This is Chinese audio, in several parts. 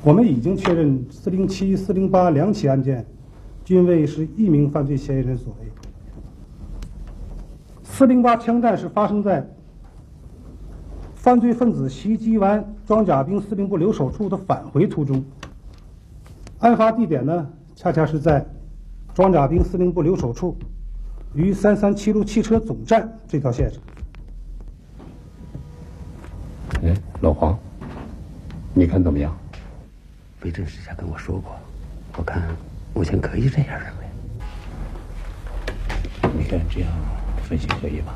我们已经确认407、408两起案件，均为是一名犯罪嫌疑人所为。408枪战是发生在犯罪分子袭击完装甲兵司令部留守处的返回途中，案发地点呢，恰恰是在装甲兵司令部留守处与337路汽车总站这条线上。 哎，老黄，你看怎么样？ 魏征使下跟我说过，我看目前可以这样认为。 你看这样分析可以吧？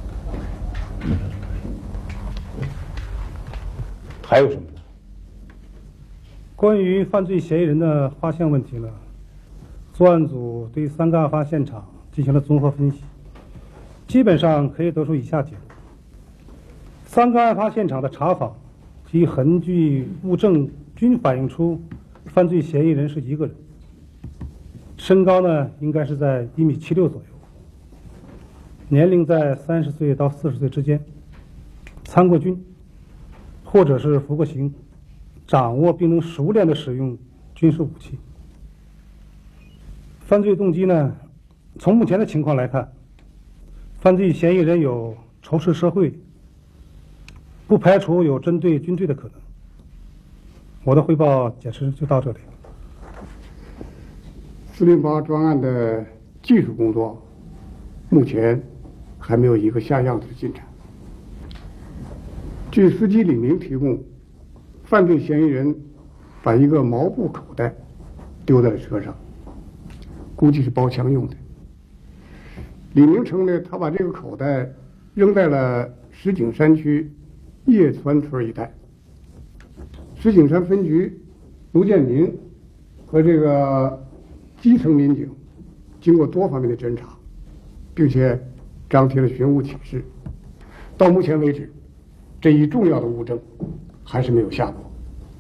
还有什么呢？ 关于犯罪嫌疑人的画像问题呢，作案组对3个案发现场进行了综合分析，基本上可以得出以下结论：3个案发现场的查访及痕迹物证均反映出犯罪嫌疑人是一个人，身高呢应该是在1.76米左右，年龄在30岁到40岁之间，参过军或者是服过刑，掌握并能熟练地使用军事武器。犯罪动机呢，从目前的情况来看，犯罪嫌疑人有仇视社会，不排除有针对军队的可能。我的汇报解释就到这里。 408专案的技术工作，目前还没有一个下样子的进展。据司机李明提供，犯罪嫌疑人把一个毛布口袋丢在了车上，估计是包枪用的。李明称呢，他把这个口袋扔在了石景山区叶川村一带。石景山分局卢建民和这个基层民警经过多方面的侦查，并且张贴了寻物启事，到目前为止，这一重要的物证还是没有下落。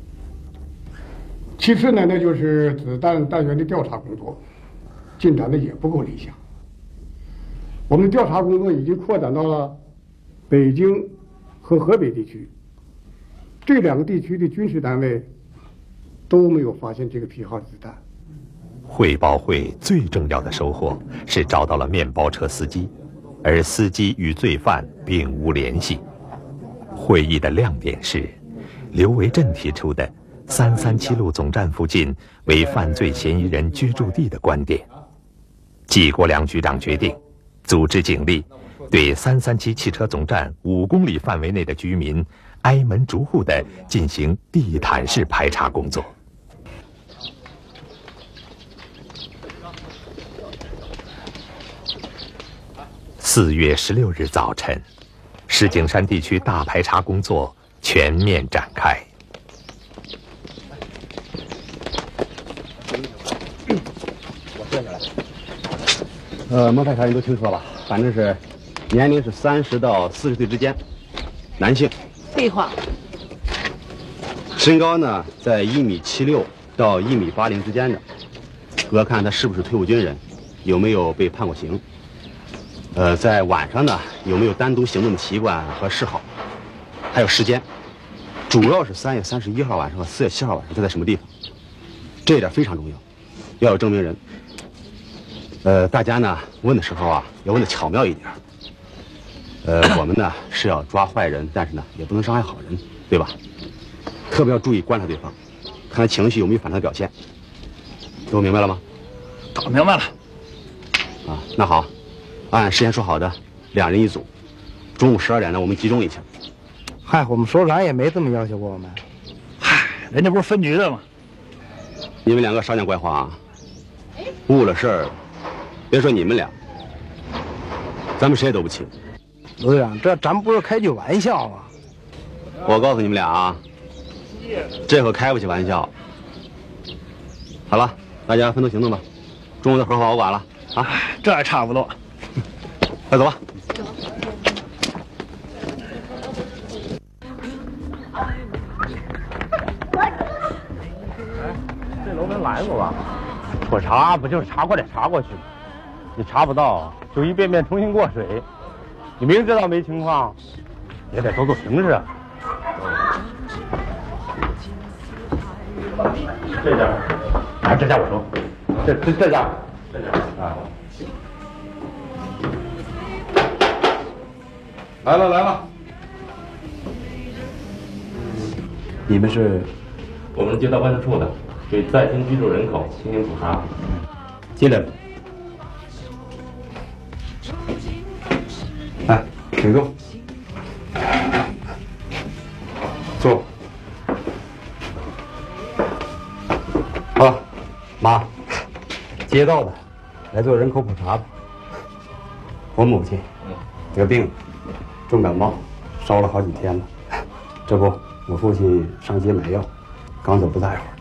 其次呢，那就是子弹弹源的调查工作进展的也不够理想。我们的调查工作已经扩展到了北京和河北地区，这2个地区的军事单位都没有发现这个批号的子弹。 汇报会最重要的收获是找到了面包车司机，而司机与罪犯并无联系。会议的亮点是刘维正提出的337路总站附近为犯罪嫌疑人居住地的观点。纪国良局长决定组织警力对337汽车总站5公里范围内的居民挨门逐户地进行地毯式排查工作。4月16日早晨，石景山地区大排查工作全面展开。 我坐下来。摸排查人都清楚了吧？反正是年龄是30到40岁之间，男性。 废话。 身高呢在1.76米到1.80米之间的，主要看他是不是退伍军人，有没有被判过刑。在晚上呢有没有单独行动的习惯和嗜好，还有时间，主要是3月31号晚上和4月7号晚上他在什么地方，这一点非常重要，要有证明人。大家呢问的时候啊要问的巧妙一点。我们呢是要抓坏人，但是呢也不能伤害好人，对吧？特别要注意观察对方，看他情绪有没有反常的表现。都明白了吗？ 都明白了。 啊，那好。按事先说好的，2人一组，中午12点呢，我们集中一下。 嗨，我们首长也没这么要求过我们。 嗨，人家不是分局的吗？ 你们2个少讲怪话啊！误了事儿，别说你们俩，咱们谁也都不轻。 卢队长，这咱不是开句玩笑啊！ 我告诉你们俩啊，这回开不起玩笑。好了，大家分头行动吧，中午的活我管了啊。 这还差不多。 快走吧。 这楼门来过吧？我查不就是查过来查过去吗？你查不到就一遍遍重新过水，你明知道没情况，也得做做形式啊。 这家，这家我收。这家啊。 来了。你们是？ 我们街道办事处的，对在京居住人口进行普查。 进来吧。来，请坐。坐。好，妈，街道的来做人口普查吧。我母亲得病了，重感冒，烧了好几天了。这不，我父亲上街买药，刚走不大一会儿。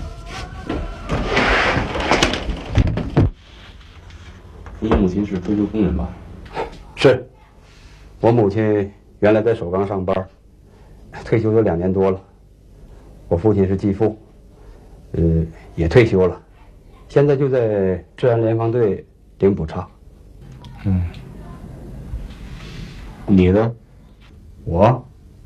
你母亲是退休工人吧？ 是，我母亲原来在首钢上班，退休有2年多了。我父亲是继父，也退休了，现在就在治安联防队领补查。 你呢？ 我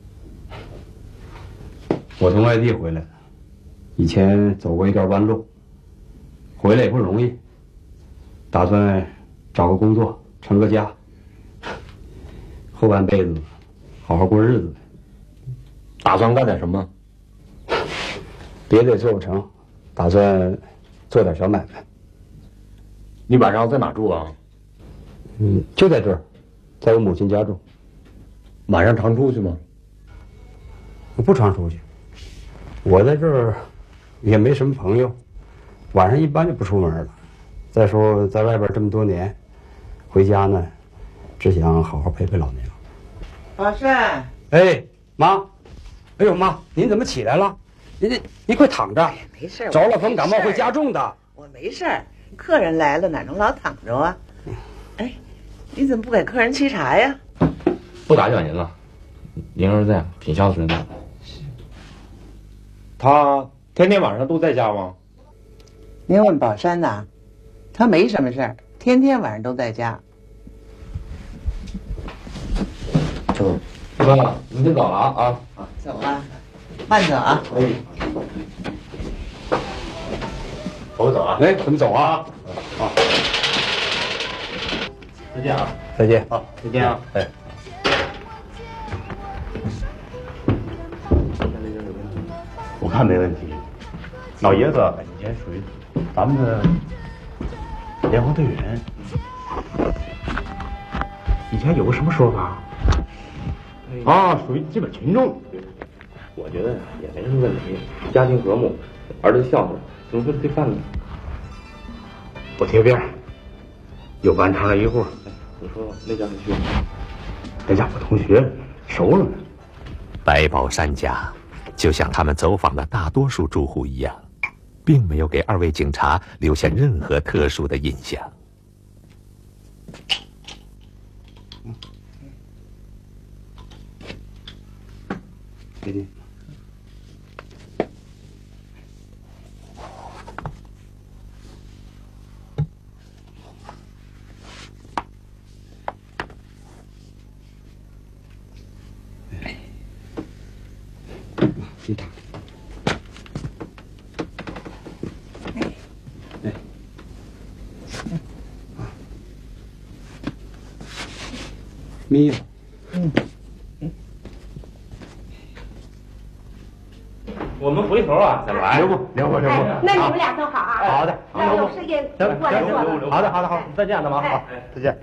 从外地回来的，以前走过一段弯路，回来也不容易，打算找个工作成个家，后半辈子好好过日子。 打算干点什么？ 别的也做不成，打算做点小买卖。 你晚上在哪住啊？ 就在这儿，在我母亲家住。 晚上常出去吗？ 我不常出去，我在这儿也没什么朋友，晚上一般就不出门了。再说在外边这么多年，回家呢，只想好好陪陪老娘。 宝山， 哎，妈，哎呦妈，您怎么起来了？您快躺着。 没事， 着了风感冒会加重的。 我没事儿，客人来了哪能老躺着啊？哎，你怎么不给客人沏茶呀？ 不打搅您了，您儿子呀挺孝顺的。他天天晚上都在家吗？ 您问宝山呐，他没什么事儿，天天晚上都在家。 妈，您先走了啊！ 走啊，慢走啊。 可以。我走啊。 哎，怎么走啊？ 再见啊！ 再见。 好，再见啊！哎。我看没问题。老爷子以前属于咱们的联防队员，以前有个什么说法？啊，属于基本群众。我觉得也没什么问题，家庭和睦，儿子孝顺，怎么会罪犯呢？我贴边，又安插了一户。我说那家谁去？那家我同学熟了呢。 白宝山家就像他们走访的大多数住户一样，并没有给2位警察留下任何特殊的印象。 给你。你打。眯了。 我们回头啊再来。留步。 那你们俩走好啊。 好的。 那有时间过来坐。 好的，再见，大妈。好，再见。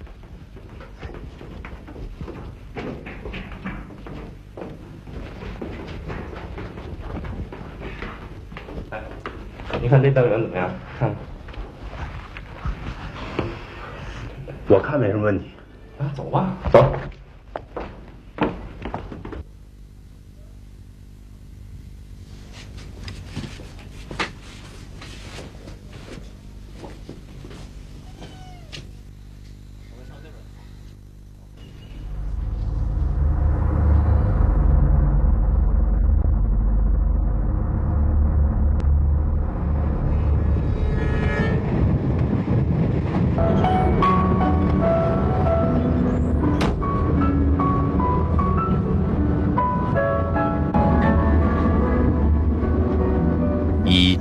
你看这单元怎么样？看，我看没什么问题。啊，走吧，走。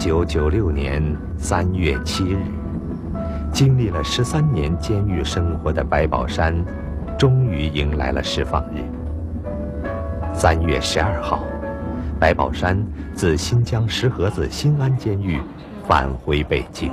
1996年3月7日，经历了13年监狱生活的白宝山，终于迎来了释放日。3月12号，白宝山自新疆石河子新安监狱返回北京。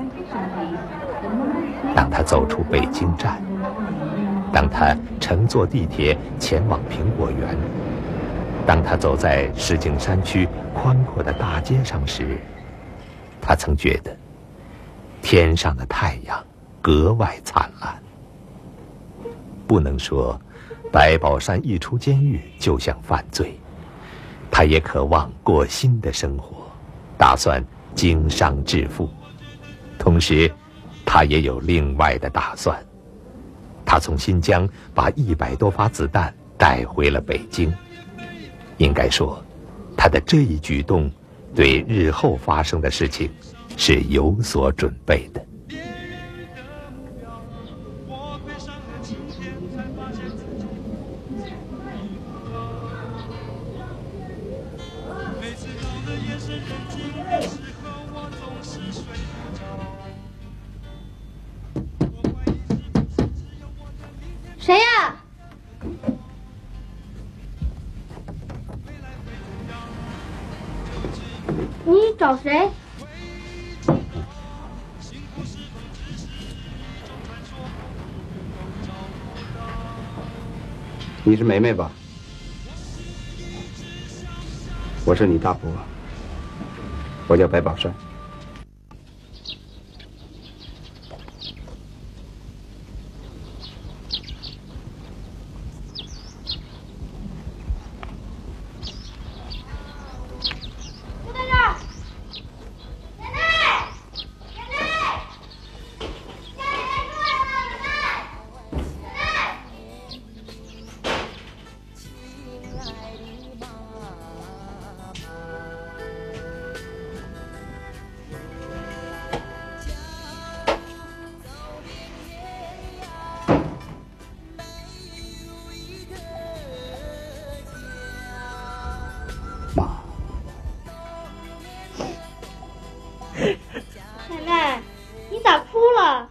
当他走出北京站，当他乘坐地铁前往苹果园，当他走在石景山区宽阔的大街上时，他曾觉得天上的太阳格外灿烂。不能说白宝山一出监狱就想犯罪，他也渴望过新的生活，打算经商致富。同时他也有另外的打算，他从新疆把100多发子弹带回了北京。应该说，他的这一举动对日后发生的事情是有所准备的。 谁呀？你找谁？ 你是梅梅吧？我是你大伯，我叫白宝山。 奶奶，你咋哭了？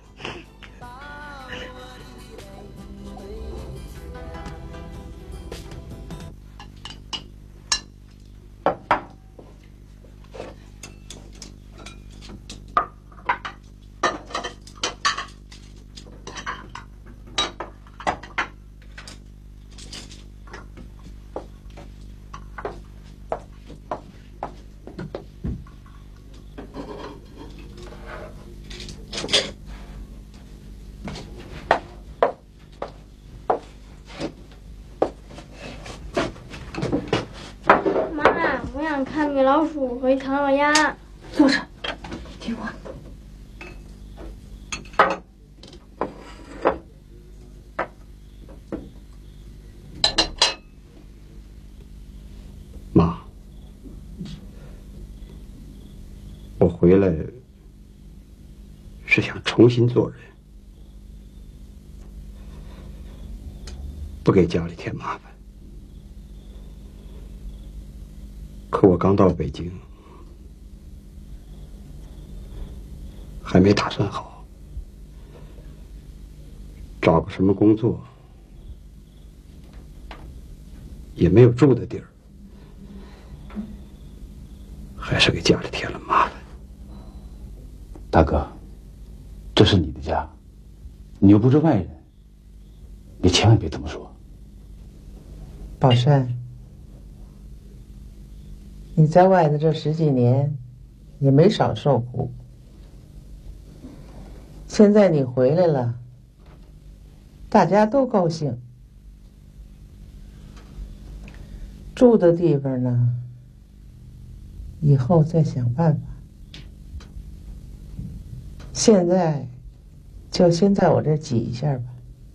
妈，我想看米老鼠和唐老鸭。 坐着，听我。 妈，我回来是想重新做人，不给家里添麻烦。可我刚到北京，还没打算好，找个什么工作，也没有住的地儿，还是给家里添了麻烦。 大哥，这是你的家，你又不是外人，你千万别这么说。 宝山，你在外头这10几年，也没少受苦。现在你回来了，大家都高兴。住的地方呢，以后再想办法。现在就先在我这儿挤一下吧。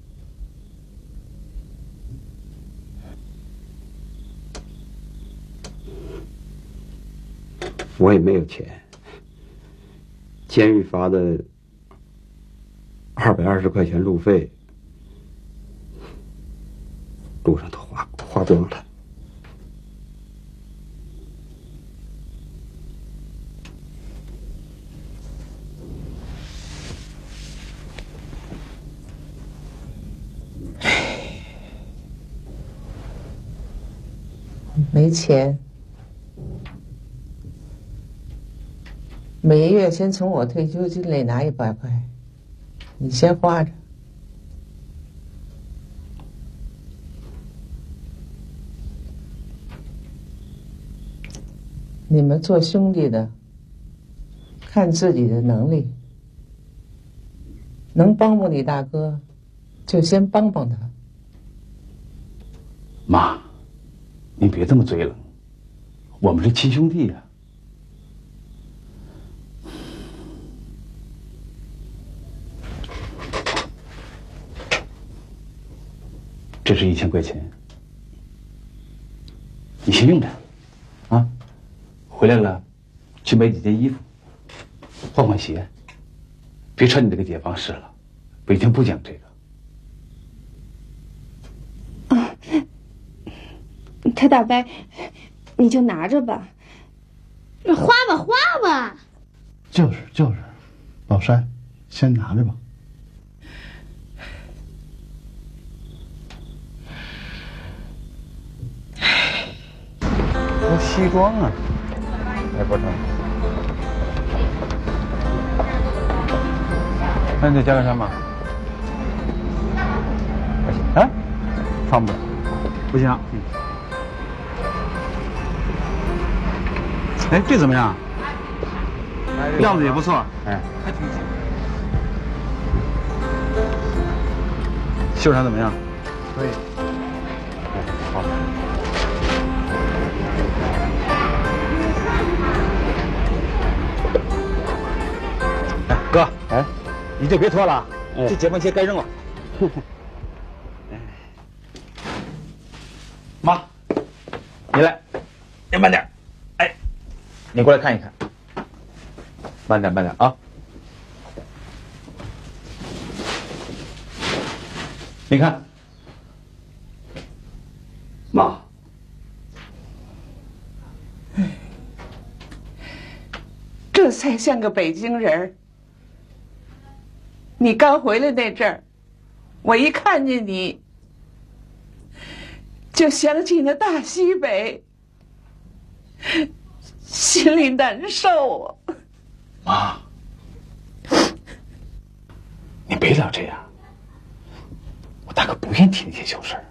我也没有钱，监狱罚的220块钱路费，路上都花光了。 没钱，每月先从我退休金里拿100块，你先花着。你们做兄弟的，看自己的能力，能帮帮你大哥，就先帮帮他。 妈，您别这么嘴冷，我们是亲兄弟呀。这是1000块钱，你先用着，啊，回来了去买几件衣服，换换鞋，别穿你这个解放式了，北京不讲这个。 啊，他大伯，你就拿着吧， 花吧花吧。 就是，老山，先拿着吧。 都西装啊，哎，不成。那你得加个什么？啊？穿不了，不行。哎，这怎么样？样子也不错，哎，还挺紧。袖长怎么样？可以。好。哎，哥，哎，你就别脱了，这解放鞋该扔了。妈，你来，你慢点。哎，你过来看一看。慢点，慢点啊！你看， 妈， 这才像个北京人儿。你刚回来那阵儿，我一看见你，就想起那大西北，心里难受啊。 妈，你别老这样，我大哥不愿提那些旧事儿。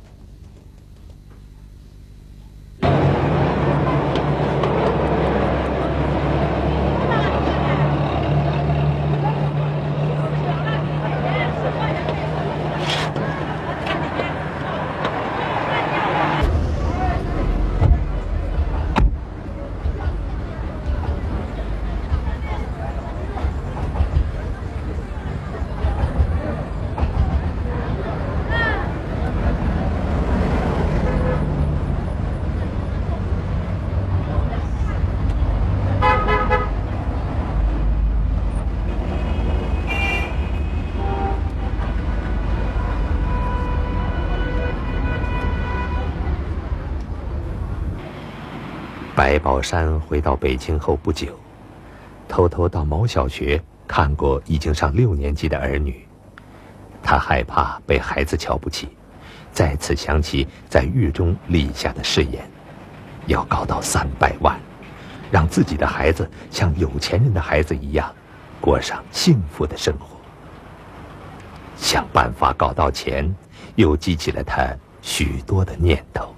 白宝山回到北京后不久，偷偷到某小学看过已经上6年级的儿女。他害怕被孩子瞧不起，再次想起在狱中立下的誓言，要搞到300万，让自己的孩子像有钱人的孩子一样，过上幸福的生活。想办法搞到钱，又激起了他许多的念头。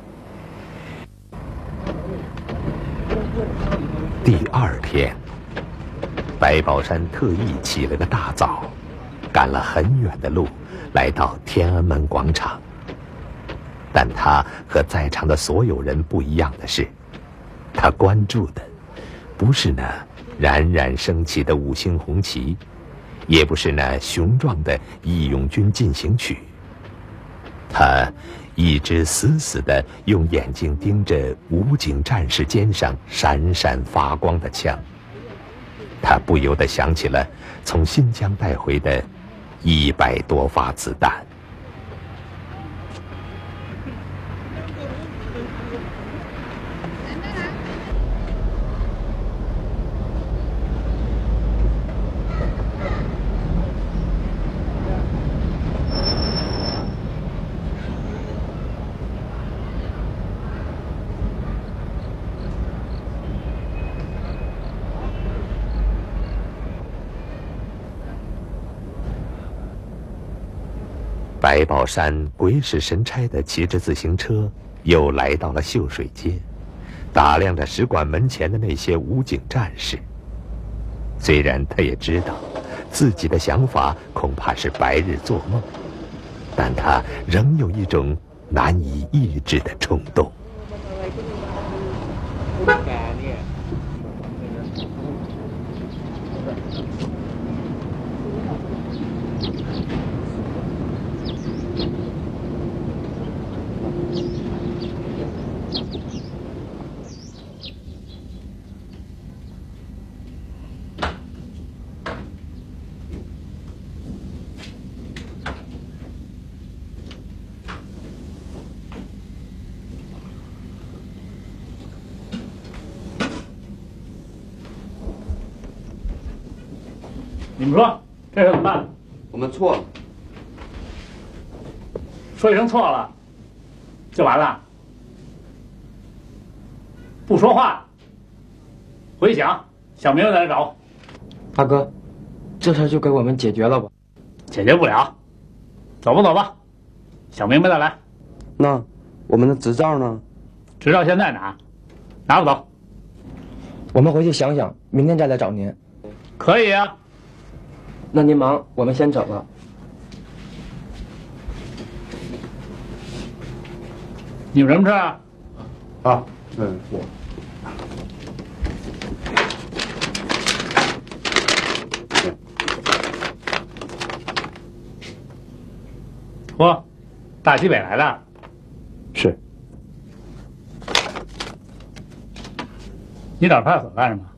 第2天，白宝山特意起了个大早，赶了很远的路，来到天安门广场。但他和在场的所有人不一样的是，他关注的不是那冉冉升起的5星红旗，也不是那雄壮的义勇军进行曲。他一直死死地用眼睛盯着武警战士肩上闪闪发光的枪，他不由得想起了从新疆带回的100多发子弹。 白宝山鬼使神差地骑着自行车，又来到了秀水街，打量着使馆门前的那些武警战士。虽然他也知道自己的想法恐怕是白日做梦，但他仍有一种难以抑制的冲动。 你们说这事怎么办？ 我们错了。 说一声错了，就完了？不说话，回想，小明在这找。 大哥，这事就给我们解决了吧？ 解决不了，走吧走吧，想明白再来。 那我们的执照呢？ 执照现在拿不走。 我们回去想想，明天再来找您。 可以啊。 那您忙，我们先走了。 你们什么事啊？ 我。 嚯，大西北来的？ 是。 你找派出所干什么？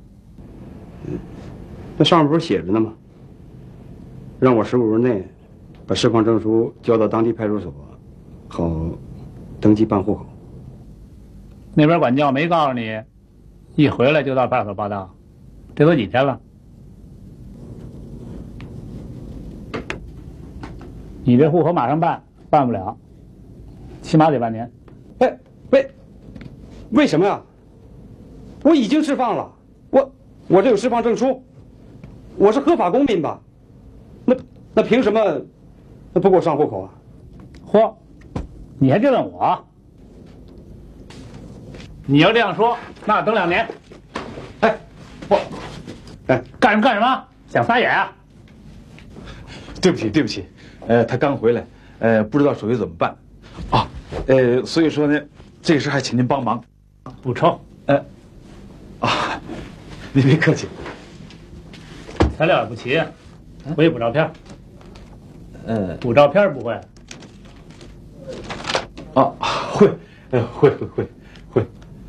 那上面不是写着呢吗？让我15日内把释放证书交到当地派出所，好登记办户口。 那边管教没告诉你，一回来就到派出所报到，这都几天了？你这户口马上办不了，起码得半年。 哎，为什么呀？我已经释放了，我这有释放证书，我是合法公民吧？那凭什么不给我上户口啊？ 嚯，你还质问我？你要这样说，那等2年。干什么？想撒野啊？ 对不起，他刚回来，不知道手续怎么办，啊，所以说呢，这事还请您帮忙。 不抽。 您别客气。 材料也不齐，我也补照片。补照片不会？ 会，会，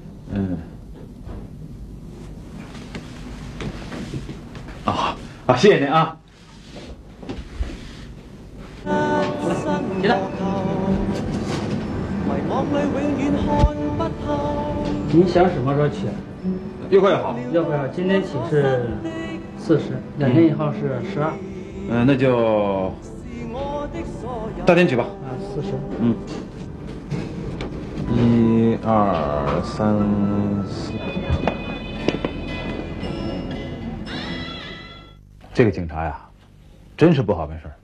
谢谢您啊。 起来。 您想什么时候起？ 越快越好。 要不要今天起是40，2天以后是12。 那就大天取吧。 40。 1、2、3、4。这个警察呀，真是不好办事儿。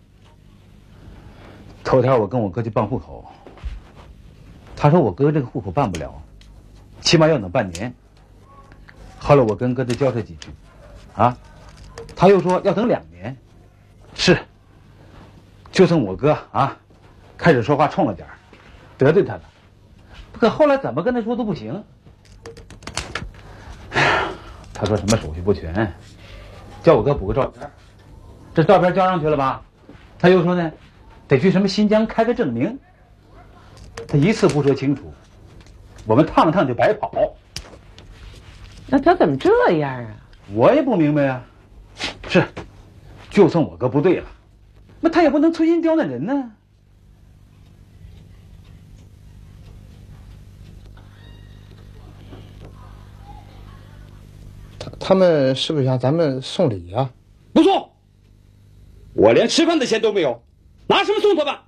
头天我跟我哥去办户口，他说我哥这个户口办不了，起码要等半年。后来我跟哥再交涉几句，他又说要等2年。是，就剩我哥开始说话冲了点儿，得罪他了。可后来怎么跟他说都不行。他说什么手续不全，叫我哥补个照片。这照片交上去了吧？他又说呢，得去什么新疆开个证明。他一次不说清楚，我们趟趟就白跑。 那他怎么这样啊？ 我也不明白呀。是，就算我哥不对了，那他也不能存心刁难人呢。 他们是不是向咱们送礼啊？ 不送，我连吃饭的钱都没有，拿什么送他们？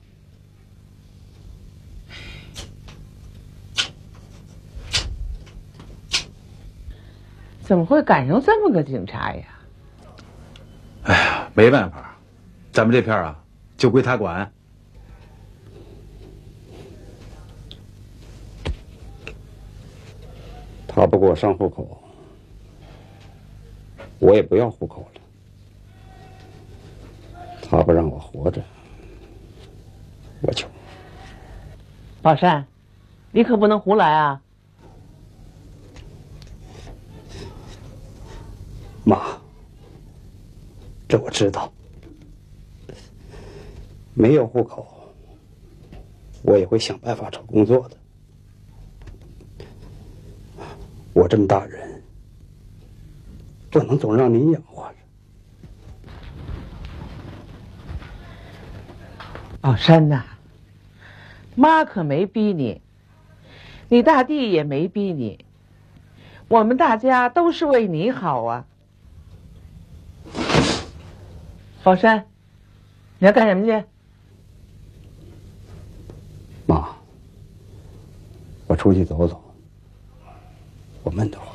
怎么会赶上这么个警察呀？ 哎呀，没办法，咱们这片就归他管。 他不给我上户口，我也不要户口了。他不让我活着，我就。 宝山，你可不能胡来啊！ 妈，这我知道。没有户口，我也会想办法找工作的。我这么大人，不能总让您养活着。 宝山呐，妈可没逼你，你大弟也没逼你，我们大家都是为你好啊。宝山，你要干什么去？ 妈，我出去走走，我闷得慌。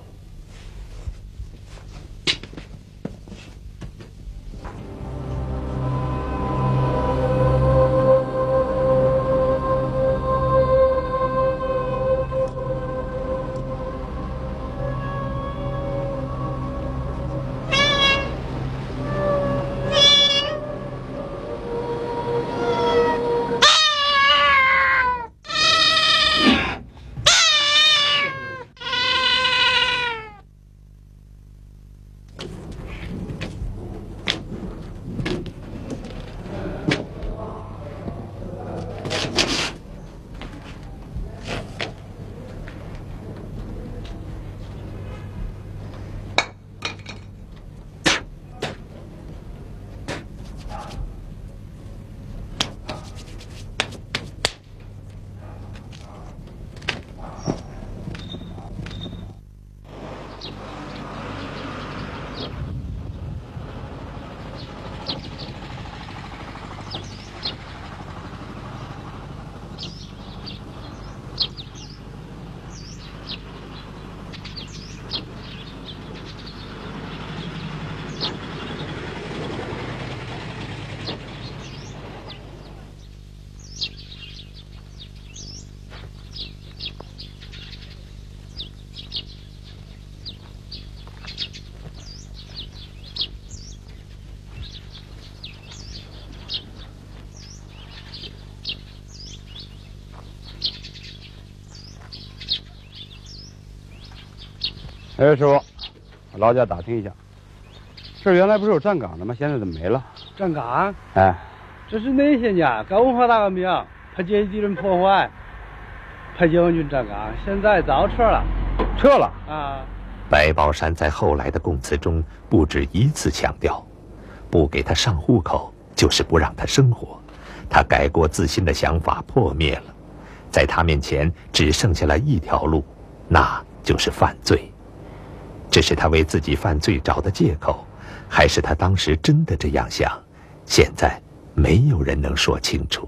哎，师傅，我劳驾打听一下，这原来不是有站岗的吗？现在怎么没了？ 站岗？ 哎， 这是那些年搞文化大革命，怕阶级敌人破坏，派解放军站岗，现在早撤了。 撤了啊！ 白宝山在后来的供词中不止一次强调，不给他上户口就是不让他生活，他改过自新的想法破灭了，在他面前只剩下了一条路，那就是犯罪。这是他为自己犯罪找的借口，还是他当时真的这样想？现在没有人能说清楚。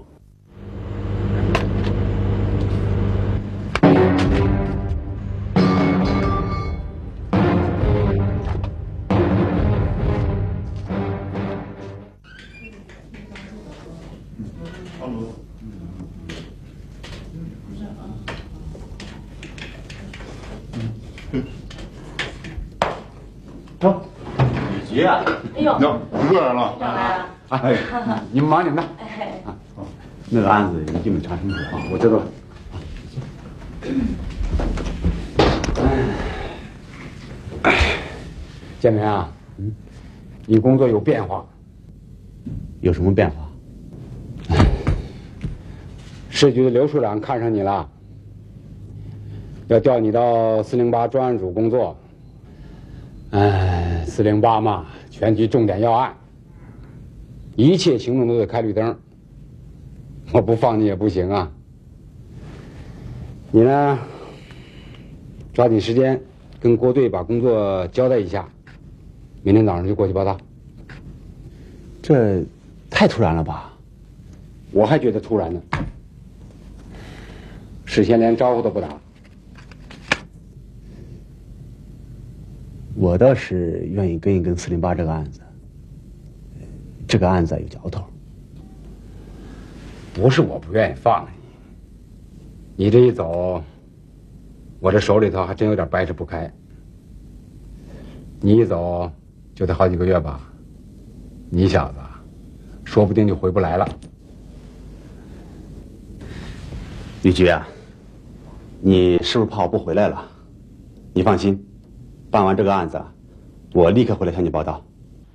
走，姐啊！ 哎呦， 你过来了。哎，你们忙你们的。啊，那个案子已经没查清楚啊，我知道了。建明啊，你工作有变化。 有什么变化？ 市局的刘处长看上你了，要调你到408专案组工作。408嘛，全局重点要案，一切行动都得开绿灯。我不放你也不行啊。你呢，抓紧时间跟郭队把工作交代一下，明天早上就过去报道。 这太突然了吧？ 我还觉得突然呢，事先连招呼都不打。 我倒是愿意跟一跟408这个案子，这个案子有嚼头。 不是我不愿意放你，你这一走， 我这手里头还真有点掰扯不开。你一走就得好几个月吧，你小子说不定就回不来了。 玉菊啊，你是不是怕我不回来了？你放心，办完这个案子，我立刻回来向你报道。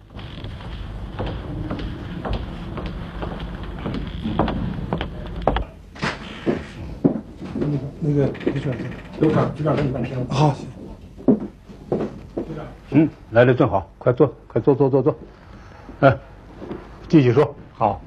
那个没事， 刘长，局长跟你办事。 好。 来的正好，快坐，快坐。继续说。 好。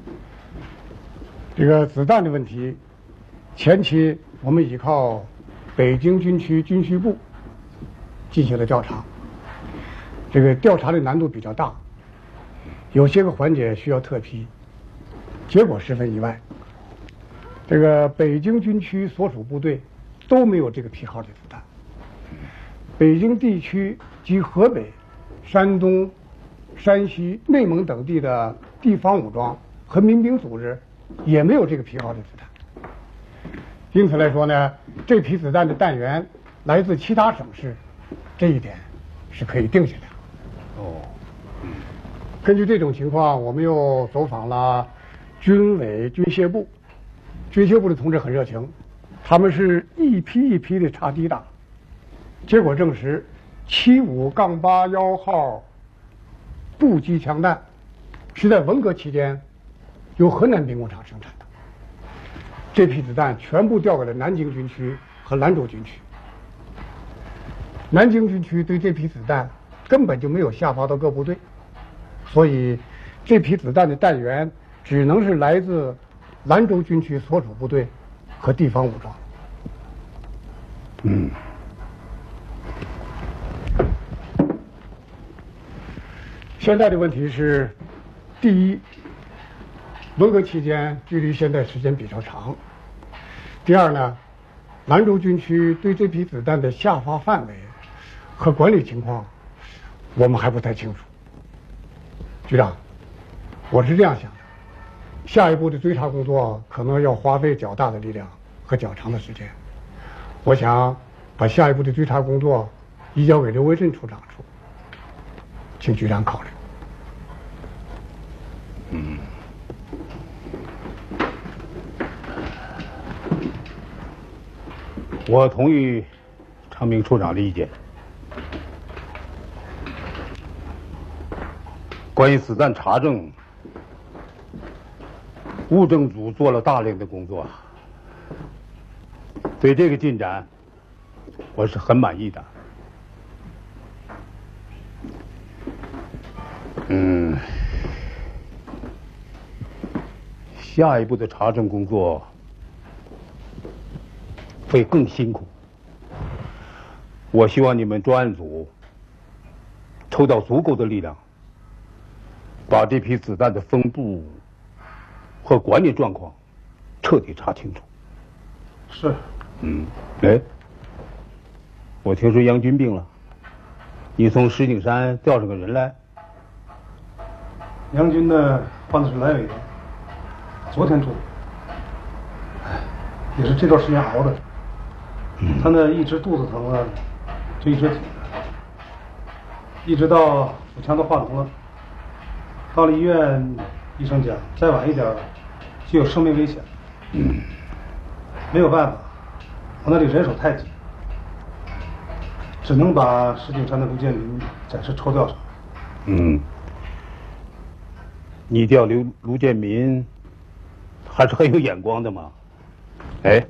这个子弹的问题，前期我们依靠北京军区军需部进行了调查。这个调查的难度比较大，有些个环节需要特批，结果十分意外。这个北京军区所属部队都没有这个批号的子弹。北京地区及河北、山东、山西、内蒙等地的地方武装和民兵组织也没有这个批号的子弹。因此来说呢，这批子弹的弹源来自其他省市，这一点是可以定下的。根据这种情况，我们又走访了军委军械部。军械部的同志很热情，他们是一批一批的查滴答，结果证实75-81号步机枪弹是在文革期间由河南兵工厂生产的。这批子弹全部调给了南京军区和兰州军区。南京军区对这批子弹根本就没有下发到各部队，所以这批子弹的弹源只能是来自兰州军区所属部队和地方武装。现在的问题是，第一，文革期间距离现在时间比较长；第二呢，兰州军区对这批子弹的下发范围和管理情况，我们还不太清楚。局长，我是这样想的。下一步的追查工作可能要花费较大的力量和较长的时间，我想把下一步的追查工作移交给刘维镇处长处，请局长考虑。 我同意常明处长的意见。关于子弹查证，物证组做了大量的工作，对这个进展我是很满意的。下一步的查证工作会更辛苦。我希望你们专案组抽到足够的力量，把这批子弹的分布和管理状况彻底查清楚。 是。 哎，我听说杨军病了，你从石景山调上个人来。 杨军呢，患的是阑尾炎，昨天住的，也是这段时间熬的。他呢一直肚子疼了，就一直挺着，一直到腹腔都化脓了。到了医院，医生讲再晚一点就有生命危险。没有办法，我那里人手太紧，只能把石景山的卢建民暂时抽调上。 你调卢建民还是很有眼光的嘛。哎，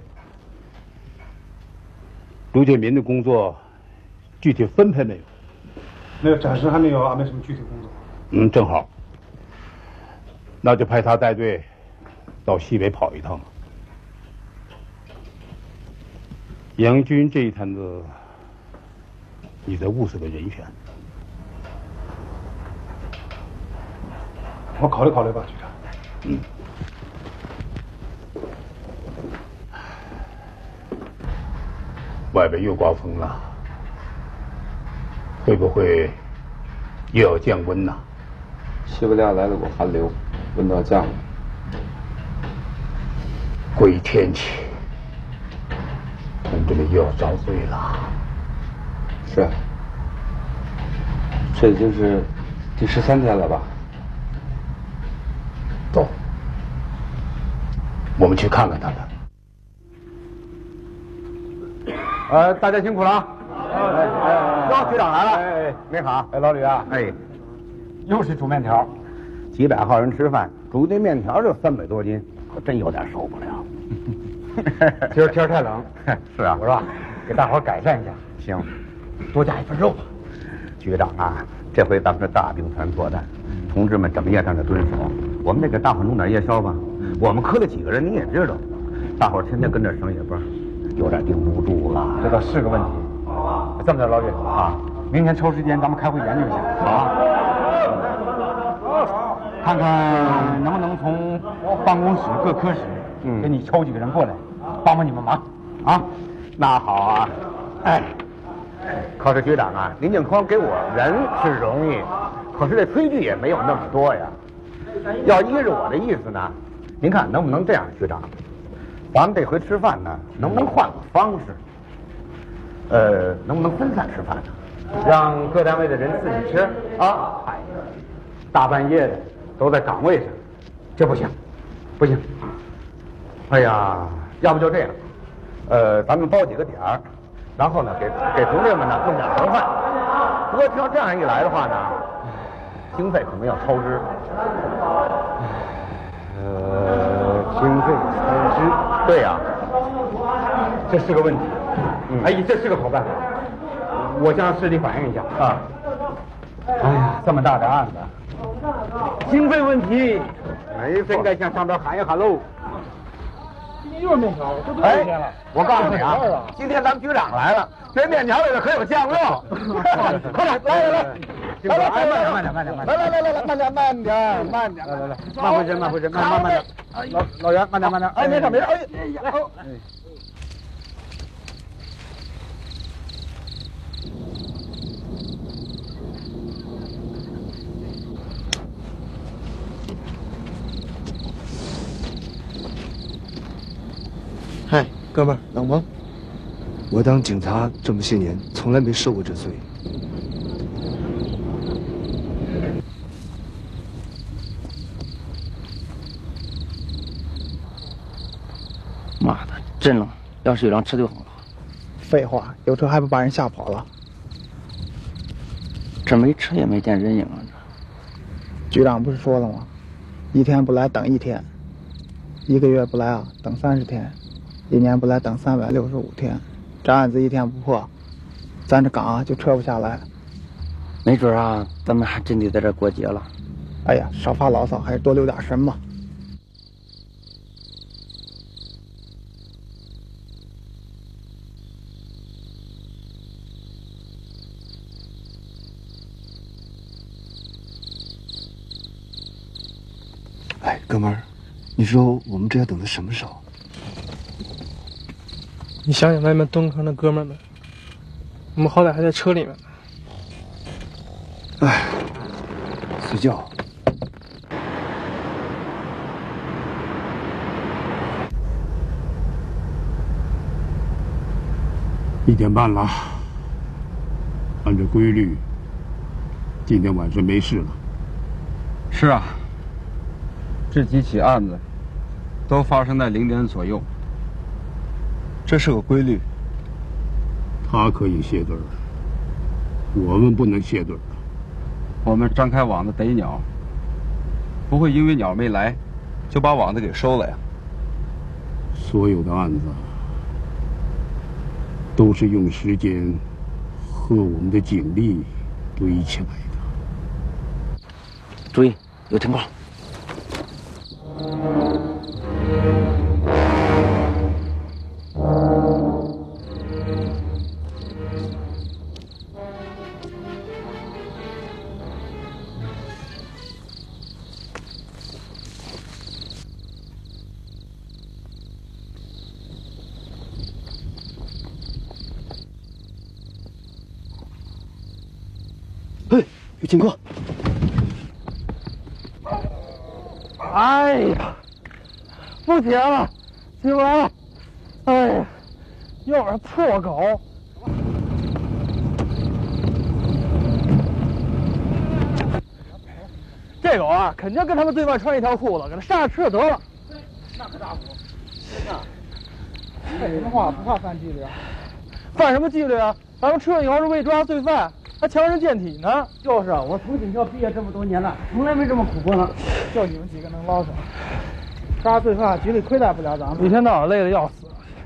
卢建民的工作具体分配没有？ 没有，暂时还没有安排什么具体工作。 正好，那就派他带队到西北跑一趟。杨军这一摊子，你再物色个人选。 我考虑考虑吧，局长。 外边又刮风了，会不会又要降温呢？ 西伯利亚来了股寒流，温度要降了。 鬼天气。 这里又要遭罪了。 是啊，这已经是第13天了吧？ 走，我们去看看他们。 大家辛苦了啊！哟，局长来了。您好。老吕啊，又是煮面条，几百号人吃饭，煮那面条就300多斤， 可真有点受不了。 今儿天太冷，是啊，我说给大伙改善一下，行，多加一份肉吧。局长啊，这回咱们是大兵团作战，同志们整夜上这蹲守，我们得给大伙弄点夜宵吧。我们磕了几个人，你也知道，大伙天天跟这省夜班，有点顶不住了。这倒是个问题。这么着，老吕啊，明天抽时间咱们开会研究一下，好啊。看看能不能从办公室各科室，给你抽几个人过来，帮帮你们忙啊。那好啊，可是局长啊，您就光给我人是容易，可是这炊具也没有那么多呀。要依着我的意思呢，您看能不能这样，局长？咱们这回吃饭呢，能不能换个方式？能不能分散吃饭呢？让各单位的人自己吃啊！大半夜的都在岗位上，这不行，不行。哎呀，要不就这样，咱们包几个点儿，然后呢，给同志们呢弄点盒饭。不过照这样一来的话呢，经费可能要超支。经费超支，对呀，这是个问题。这是个好办法，我向市里反映一下啊。哎呀，这么大的案子，经费问题，真该向上边喊一喊喽。 今天又是面条，都多少天了？ 我告诉你啊，今天咱们局长来了，这面条里头可有酱料。快点，来，慢点，来，慢回身，慢点，老袁，慢点，没事， 嗨，哥们儿，冷吗？我当警察这么些年，从来没受过这罪。 妈的，真冷！要是有辆车就好了。 废话，有车还不把人吓跑了？ 这没车也没见人影啊！ 局长不是说了吗？1天不来等1天，1个月不来啊等30天，1年不来等365天。这案子1天不破，咱这岗啊就撤不下来。 没准啊，咱们还真得在这过节了。 哎呀，少发牢骚，还是多留点神吧。 哎，哥们儿，你说我们这要等到什么时候？ 你想想外面蹲坑的哥们儿们，我们好歹还在车里面呢。 哎，睡觉。 1点半了，按照规律，今天晚上没事了。 是啊，这几起案子都发生在0点左右。 这是个规律。 他可以卸队儿，我们不能卸队儿。 我们张开网子逮鸟，不会因为鸟没来，就把网子给收了呀。 所有的案子都是用时间和我们的警力堆起来的。 注意，有情况。 嘿，有情况！ 哎呀，不行了，起不来了！哎呀， 要是破狗，这狗啊，肯定跟他们罪犯穿一条裤子，给他杀了吃了得了。 那可大夫，真的。 废什么话，不怕犯纪律啊？ 犯什么纪律啊？咱们吃了以后是为抓罪犯，还强身健体呢。 就是啊，我从警校毕业这么多年了，从来没这么苦过呢。 就你们几个能捞上，杀罪犯局里亏待不了咱们。 一天到晚累得要死。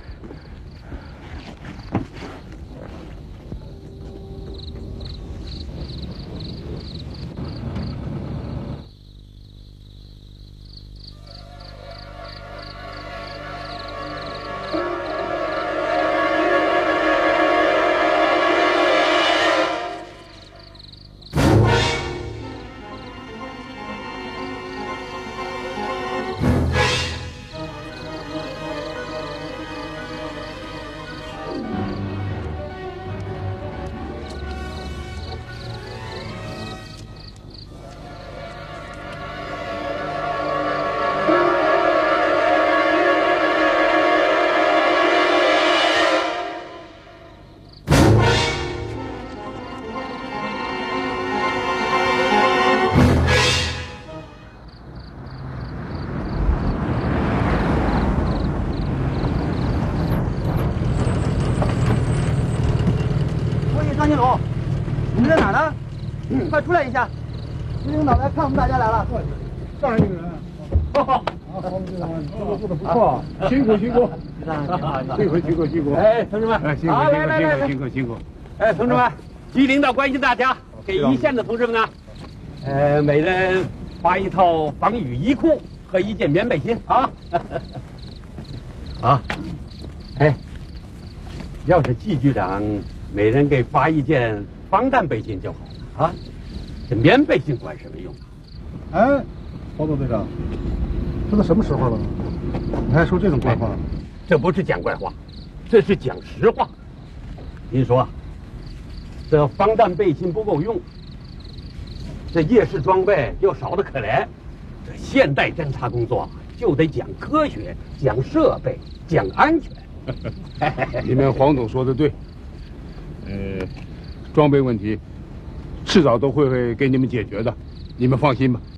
张金龙，你们在哪呢？快出来一下！ 局领导来看我们大家来了。 上一个人。好， 我们这个做的不错， 辛苦辛苦。 辛苦。 哎，同志们， 辛苦。 哎，同志们，局领导关心大家，给一线的同志们呢，每人发一套防雨衣裤和一件棉背心啊。啊，哎，要是季局长每人给发一件防弹背心就好了啊，这棉背心管什么用啊？ 哎，包总队长，这都什么时候了，你还说这种怪话？ 这不是讲怪话，这是讲实话。您说，这防弹背心不够用，这夜视装备又少得可怜，这现代侦察工作就得讲科学、讲设备、讲安全。 你们黄总说的对，装备问题迟早都会给你们解决的，你们放心吧。